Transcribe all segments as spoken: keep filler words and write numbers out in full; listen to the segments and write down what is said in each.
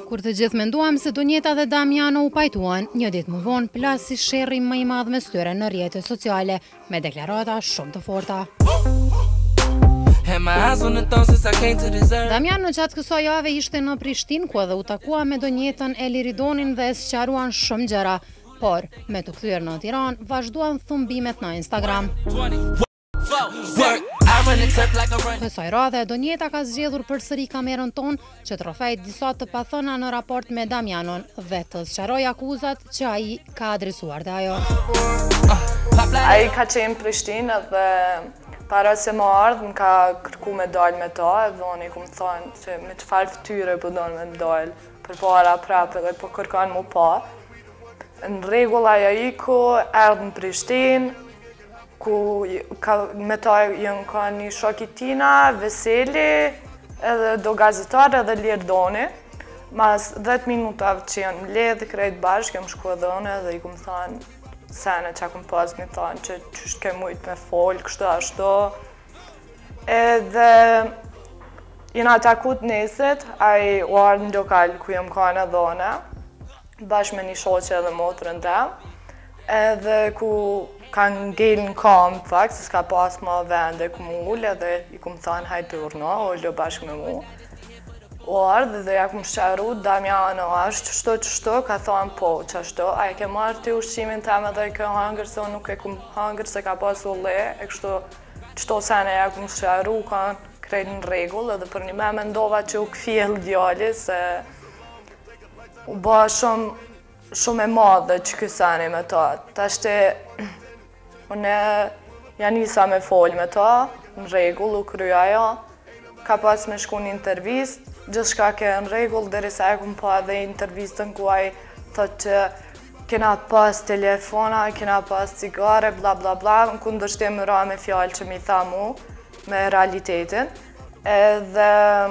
Kur të gjithë menduam se Donjeta dhe Damiano u pajtuan, një ditë më vonë plasi sherrri më i madh mes tyre në rrjetet sociale, me deklarata shumë të forta. Damiano gjatë kësaj jave ishte në Prishtinë, ku edhe u takua me Donjetën e Liridonin dhe sqaruan shumë gjëra, por me të kthyer në Tiranë vazhduan thumbimet në Instagram. Kësaj radhe, Donjeta ka zgjedhur përsëri kamerën tonë që të rrëfej disa të pathëna në raport me Damianon dhe të sqaroj akuzat që ai ka adresuar dhe ajo. Ai ka qenë Prishtinë dhe para se më ardhë më ka kërku me dalë me ta edhe unë i kumë thonë që me çfarë fytyre po donë me dalë për para prapë dhe po kërkan mu pa. Në rregull ajo iku, erdhë në Prishtinë, ku me ta jënë ka një shoki tina, Veseli, edhe do gazetarë edhe Lirdoni. Mas dhjetë minutave që janë mledhë krejt bashkë, jem shku edhe unë edhe i kumë thonë sene që akum pas mi thonë që qështë ke mujtë me folë, kështë ashtu. Edhe jena takut nesit, a i u ardhë në lokal ku jem ka në dhone, bashkë me një shoqe edhe motrën tem, edhe ku kanë ngellë në kam, fakt, se s'ka pas ma vende ku mu ullë, edhe i kumë thonë hajtë urno, ullë bashkë me mu. U ardhë dhe ja kumë shqaru, Damiano ashtë qështo qështo, ka thonë po qështo, a e ke marrë ty ushqimin tem edhe i ke hangër, se unë nuk e kumë hangër se ka pas u le, e kështu qështo sene ja kumë shqaru, kanë krejt në regull, edhe për një me mendova që u këfjell djalli, se u ba shumë, shumë e madhe që kësani me ta. Ta shte, unë ja nisa me folë me ta, në regull, u kryja jo, ka pas me shku një intervist, gjithë shka ke në regull, derisa e kumë pa dhe intervistën ku aj thot që kena pas telefona, kena pas cigare, bla bla bla, në kundërshtim më ra me fjallë që mi tha mu, me realitetin. Edhe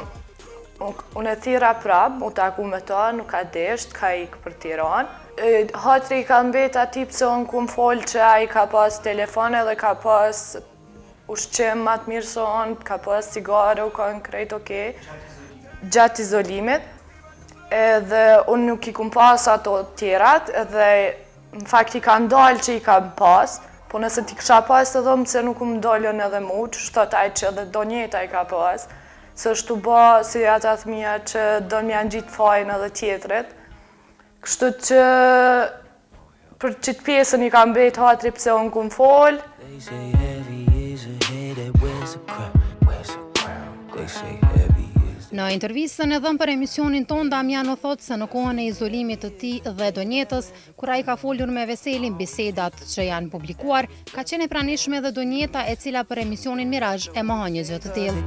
unë e thira prap, u taku me ta, nuk ka desht, ka ikë për Tiranë. Hatri ka mbet ati pëse unë kumë folë që a i ka pas telefone dhe ka pas ushqim matë mirë se unë, ka pas cigare, u ka në krejt okej, gjatë izolimit. Edhe unë nuk i kumë pas ato tjerat, edhe në fakt i ka ndalë që i ka pas, po nëse ti kësha pas të dhëmë se nuk më ndalën edhe mu, që shtot aj që edhe Donjeta i ka pas, se është të ba si ata thmija që do në janë gjitë fajnë edhe tjetrit. Kështu që për qitë pjesën i ka mbet hatri pëse unë kumë folë. Në intervistën e dhënë për emisionin ton, Damiano thotë se në kohën e izolimit të tij dhe Donjetës, kur ai ka folur me Veselin, bisedat që janë publikuar, ka qenë e pranishme edhe Donjeta, e cila për emisionin Mirazh e mohon një gjë të tillë.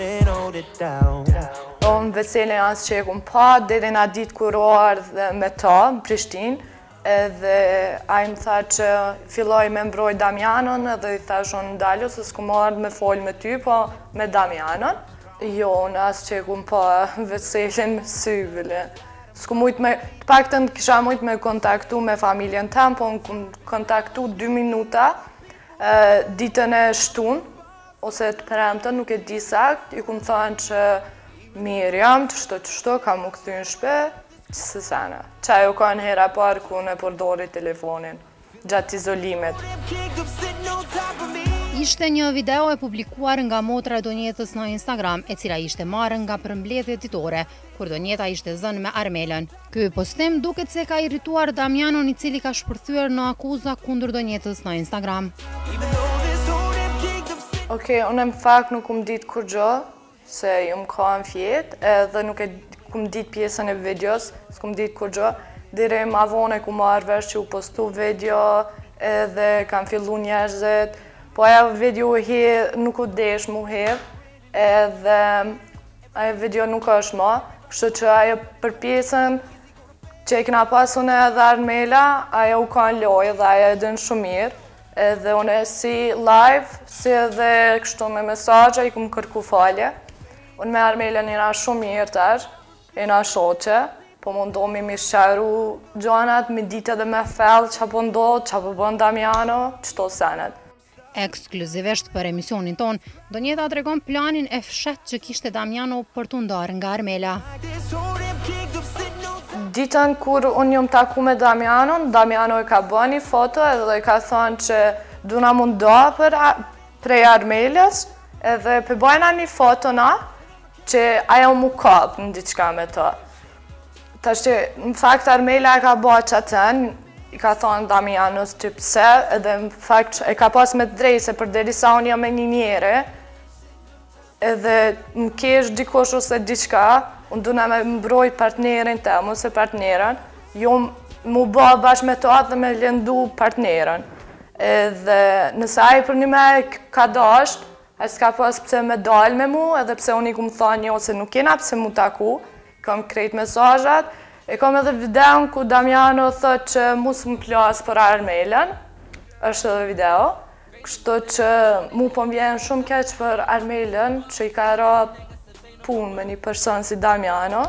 Unë Veselin as që e kumë pa, deri na ditë kur u ardhë me ta në Prishtinë, edhe ai më tha që filloj me mbroj Damianon, edhe i thash unë ndalju se s'kum ardhë me folë me ty, po me Damianon. Jo, në asë që e kumë pa Veselin me syvile. S'ku mujtë me, të paktën kisha mujtë me kontaktu me familjen tem, po në kumë kontaktu dy minuta, ditën e shtun, ose të premtën, nuk e di sakt, i kumë thënë që mirë jam, që shto që shto, ka mu këthy në shpe, që se sana. Qaj u ka në hera parë ku në përdori telefonin, gjatë izolimit. Ishte një video e publikuar nga motra e Donjetës në Instagram, e cila ishte marrë nga përmbledhje ditore, kur Donjeta ishte zënë me Armelën. Ky postim duket se ka irrituar Damianon, i cili ka shpërthyer në akuza kundër Donjetës në Instagram. Okej, unë në fakt nuk kum ditë kur gjë, se ju më ka në fjetë, edhe nuk e kum ditë pjesën e videos, s'kum ditë kur gjë. Dire ma vone ku marrë vesh që u postu video, edhe kam fillu njerëzit, po ajo video he nuk u desh mu hedh, edhe ajo video nuk është ma, kështu që ajo për pjesën që e kina pasun edhe Armela, ajo u ka në lojë dhe ajo e dënë shumë mirë, edhe unë si live, si edhe kështu me mesazhe, i kumë kërku falje. Unë me Armela njëra shumë mirë tash, e na shoqe, po mundohemi mi shqaru gjanat, mi ditë edhe me fell, që po ndodh, që po bën Damiano, qëto senet. Ekskluzivisht për emisionin ton, Donjeta tregon planin e fshet që kishte Damiano për t'u ndarë nga Armela. ditën kur unë jom taku me Damianon, Damiano e ka bërë një foto edhe ka thonë që duna mundo për prej Armelës edhe përbajna një foto na që ajo mu kapë në diçka me të. Tash që në fakt Armela e ka bërë që atën, i ka thonë Damianos që pse edhe në fakt e ka pas me të drejtë se për derisa unë jam me një njere edhe më kesh dikosh ose diçka, unë duna me mbroj partnerin tem ose partnerën, jo mu bë bashkë me to dhe me lëndu partnerën. Edhe nëse ai për një me ka dasht, ai s'ka pas pse me dal me mu, edhe pse unë i ku më thonë jo se nuk jena pse mu taku, kam krejt mesazhat, e kam edhe videon ku Damiano thot që mu s'më plas për Armelën, është edhe video, kështu që mu po m'vjen shumë keq për Armelën që i ka ra punë me një person si Damiano,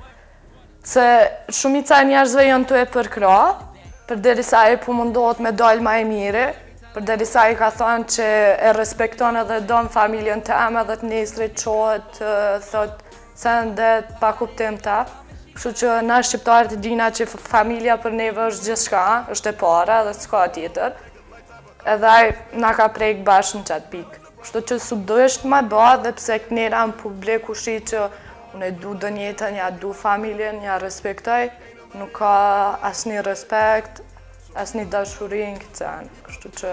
se shumica e njerëzve janë tu e përkra, për derisa e po mundohet me dal ma e mire, për derisa i ka thonë që e respekton edhe don familjen tem edhe të nesrit qohet, thot se ndet pa kuptim ta. Kështu që na shqiptarët e dina që familja për neve është gjithçka, është e para dhe s'ka tjetër. Edhe ai na ka prejk bashkë në qatë pikë. Kështu që su dësht ma ba dhe pse kënera në publik u shi që unë e du dënjetën, ja du familjen, ja respektoj, nuk ka asnjë respekt, asnjë dashuri në këtë sen. Kështu që...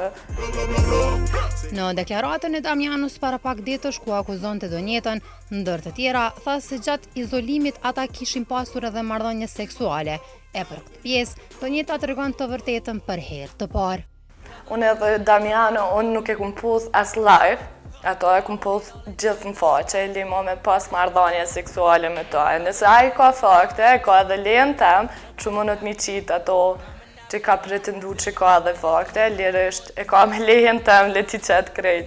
Në deklaratën e Damianos para pak ditësh ku akuzon të Donjetën, ndër të tjera, tha se gjatë izolimit ata kishin pasur edhe marrëdhënie seksuale. E për këtë pjesë, Donjeta tregon të vërtetën për herë të parë. Unë edhe Damiano, unë nuk e kum puth as live, ato e kum puth gjithë në faqe, e limo me pas marrëdhënie seksuale me to. E nëse ai ka fakte, ka edhe lejen tem, që mundet mi qitë ato që ka pretendu që ka edhe fakte, lirisht e ka me lejen tem, le ti qetë krejt.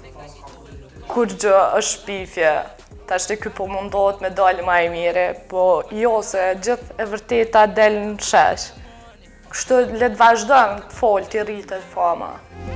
Kur gjë është shpifje, tash të ky po mundohet me dalë ma e mire, po jo se gjithë e vërteta del në shesh. Kështu le të vazhdojmë të folë të rritet fama.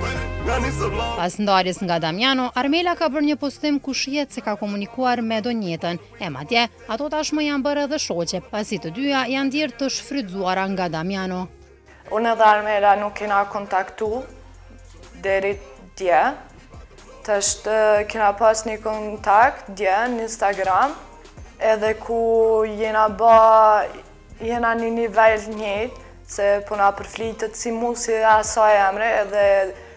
Pas ndarjes nga Damiano, Armela ka bërë një postim ku shihet se ka komunikuar me Donjetën, e madje ato tashmë janë bërë edhe shoqe, pasi të dyja janë ndjerë të shfrytzuara nga Damiano. Unë edhe Armela nuk kena kontaktu deri dje, tash kena pas një kontakt dje në Instagram, edhe ku jena ba, jena një nivel njëjtë, se po na përflitet si mu si asaj emre, edhe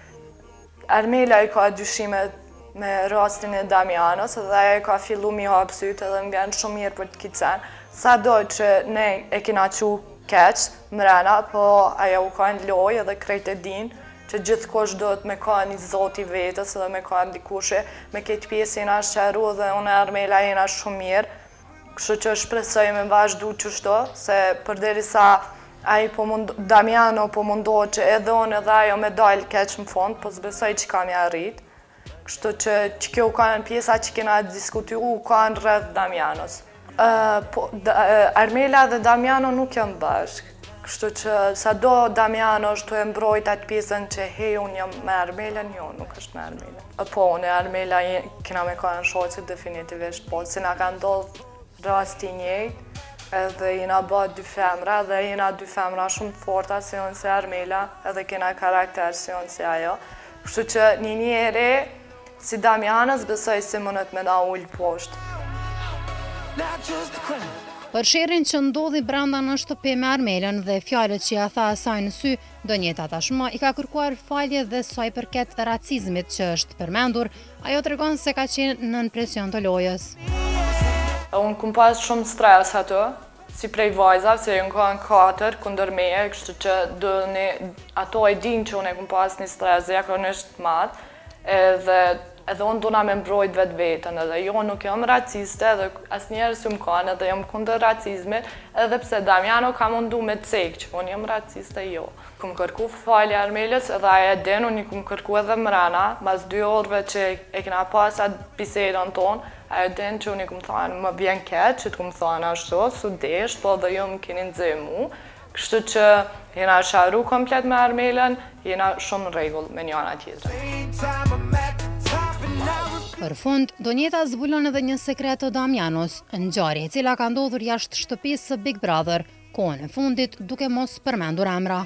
Armela i ka dyshimet me rastin e Damianos, edhe e ka fillu mi hap sytë edhe më vjen shumë mirë për të kicen. Sa do që ne e kina qu keq, mrena, po aja u ka në loj edhe krejt e din, që gjithë kosh do të me ka një zoti vetës edhe me ka në dikushe, me këtë pjesë jena shqeru dhe unë e Armela jena shumë mirë, kështu që shpresoj me vazhdu qështo, se për derisa ai po mund, Damiano po mundohet që edhe unë edhe ajo me dalë keq në fond, po s'besoj që kam ja rrit. Kështu që që kjo ka në pjesa që kena diskutu, ka në rreth Damianos. Uh, po, da, uh, Armela dhe Damiano nuk janë bashkë. Kështu që sa do Damiano është të e mbrojt atë pjesën që hej, unë jam me Armelën, jo, nuk është me Armelën. Uh, po, unë e Armela kena me ka në shoqe definitivisht, po, si na ka ndodhë rasti njëjtë, edhe jena ba dy femra, dhe jena dy femra shumë të forta si unë se Armela, edhe kena karakter si unë si ajo. Kështu që një njeri si Damianës besoj si mënët me na ullë poshtë. Për sherrin që ndodhi brenda në shtëpi me Armelën dhe fjalët që ja tha asaj në sy, Donjeta tashmë i ka kërkuar falje dhe saj përket racizmit që është përmendur, ajo tregon se ka qenë nën presion të lojës. Unë kum pas shumë stres ato, si prej vajzave, se unë kanë katër kundër meje, kështu që dëni, ato e din që unë e kum pas një stres zakonisht madh, edhe edhe unë duna me mbrojt vetë vetën, edhe jo nuk jam raciste, edhe asnjëherë s'jum kanë, edhe jam kundër racizmit, edhe pse Damiano ka mundu me cek që unë jam raciste, jo. Kum kërku falje Armelës, edhe aja e din, unë i kum kërku edhe mrena, mas dy orëve që e kena pas atë bisedën tonë, aja e din që unë i kum thonë, më bjen keq, që t'kum thonë ashtu, su desh, po dhe jo më keni nxej mu, kështu që jena sharu komplet me Armelën, jena shumë rregull me njëna tjetrën. Për fund, Donjeta zbulon edhe një sekret të Damianos, ngjarje e cila ka ndodhur jashtë shtëpisë së Big Brother, kohën e fundit duke mos përmendur emra.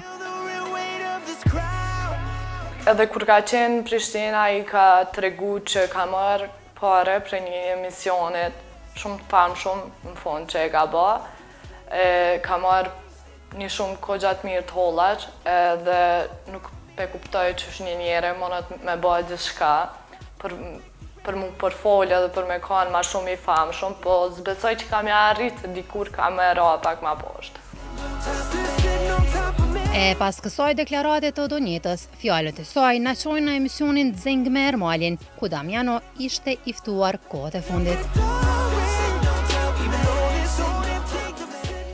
Edhe kur ka qenë në Prishtina, i ka tregu që ka marrë pare për një emisionit shumë të famshëm në fund që e ka bë. Ka marrë një shumë kogja të mirë të hollaç edhe nuk pe kuptoj që është një njeri mundet me bëjë gjithçka për, për mu përfolje dhe për me kanë ma shumë i famshëm, po zbesoj që kam ja arritë dikur ka me ra pak ma poshtë. E pas kësaj deklarate të Donjetës, fjalët e saj na çojnë në emisionin Zeng me Ermalin, ku Damiano ishte i ftuar kohët e fundit.